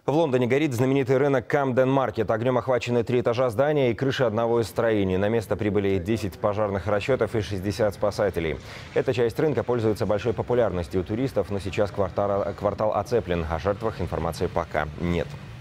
В Лондоне горит знаменитый рынок Камден Маркет. Огнем охвачены 3 этажа здания и крыша одного из строений. На место прибыли 10 пожарных расчетов и 60 спасателей. Эта часть рынка пользуется большой популярностью у туристов, но сейчас квартал оцеплен. О жертвах информации пока нет.